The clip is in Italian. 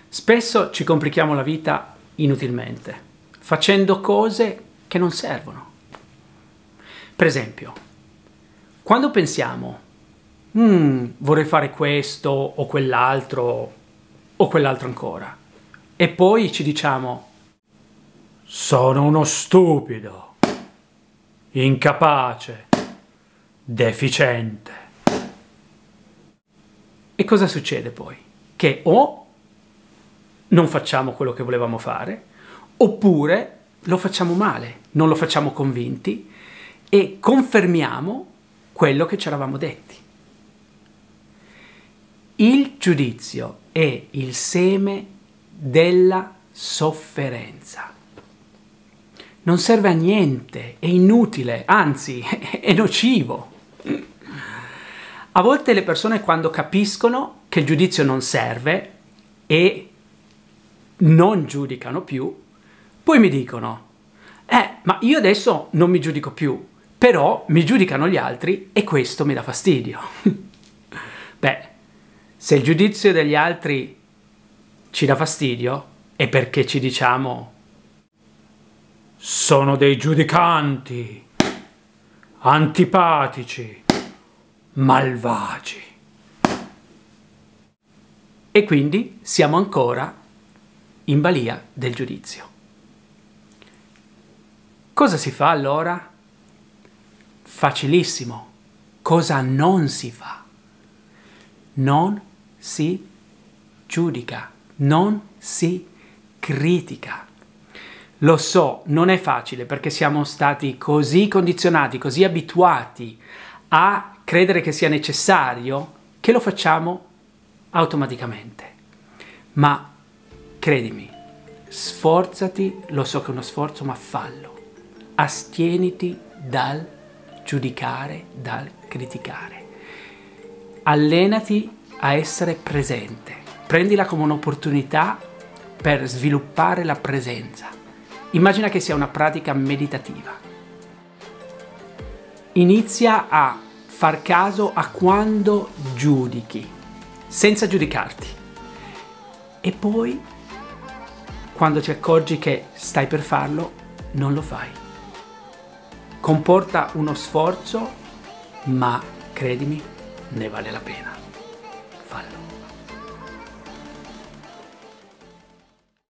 Spesso ci complichiamo la vita inutilmente, facendo cose che non servono. Per esempio, quando pensiamo vorrei fare questo o quell'altro ancora, e poi ci diciamo sono uno stupido, incapace, deficiente. E cosa succede poi? Che o non facciamo quello che volevamo fare, oppure lo facciamo male, non lo facciamo convinti e confermiamo quello che ci eravamo detti. Il giudizio è il seme della sofferenza. Non serve a niente, è inutile, anzi è nocivo. A volte le persone, quando capiscono che il giudizio non serve e non giudicano più, poi mi dicono ma io adesso non mi giudico più, però mi giudicano gli altri e questo mi dà fastidio. Beh, se il giudizio degli altri ci dà fastidio è perché ci diciamo sono dei giudicanti, antipatici, malvagi. E quindi siamo ancora in balia del giudizio. Cosa si fa allora? Facilissimo. Cosa non si fa? Non si giudica, non si critica. Lo so, non è facile perché siamo stati così condizionati, così abituati a credere che sia necessario che lo facciamo automaticamente. Ma credimi, sforzati, lo so che è uno sforzo, ma fallo. Astieniti dal giudicare, dal criticare. Allenati a essere presente. Prendila come un'opportunità per sviluppare la presenza. Immagina che sia una pratica meditativa. Inizia a far caso a quando giudichi, senza giudicarti. E poi, quando ti accorgi che stai per farlo, non lo fai. Comporta uno sforzo, ma credimi, ne vale la pena.